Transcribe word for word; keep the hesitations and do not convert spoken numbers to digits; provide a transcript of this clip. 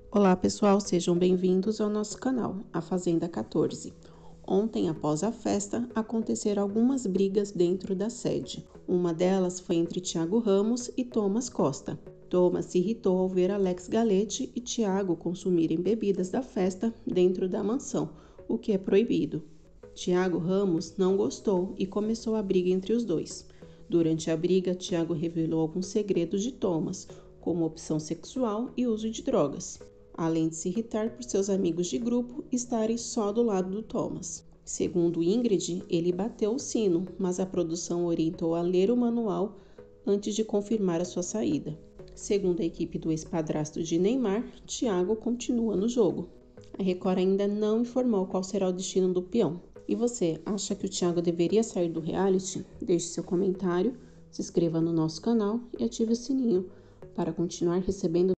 Olá pessoal, sejam bem-vindos ao nosso canal, a Fazenda quatorze. Ontem, após a festa, aconteceram algumas brigas dentro da sede. Uma delas foi entre Thiago Ramos e Thomas Costa. Thomas se irritou ao ver Alex Galete e Thiago consumirem bebidas da festa dentro da mansão, o que é proibido. Thiago Ramos não gostou e começou a briga entre os dois. Durante a briga, Thiago revelou alguns segredos de Thomas, como opção sexual e uso de drogas, além de se irritar por seus amigos de grupo estarem só do lado do Thomas. Segundo Ingrid, ele bateu o sino, mas a produção orientou a ler o manual antes de confirmar a sua saída. Segundo a equipe do ex-padrasto de Neymar, Thiago continua no jogo. A Record ainda não informou qual será o destino do peão. E você, acha que o Thiago deveria sair do reality? Deixe seu comentário, se inscreva no nosso canal e ative o sininho para continuar recebendo